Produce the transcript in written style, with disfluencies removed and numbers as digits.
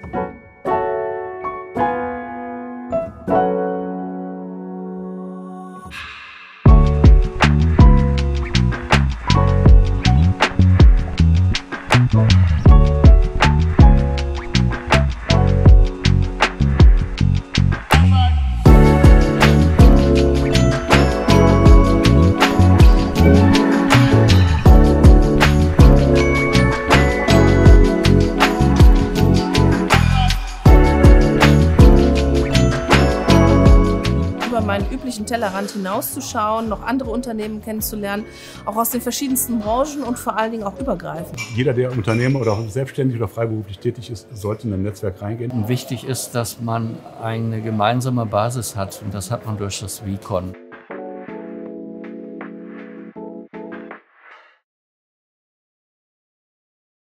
Über meinen üblichen Tellerrand hinauszuschauen, noch andere Unternehmen kennenzulernen, auch aus den verschiedensten Branchen und vor allen Dingen auch übergreifend. Jeder, der Unternehmer oder auch selbstständig oder freiberuflich tätig ist, sollte in ein Netzwerk reingehen. Und wichtig ist, dass man eine gemeinsame Basis hat und das hat man durch das WICON.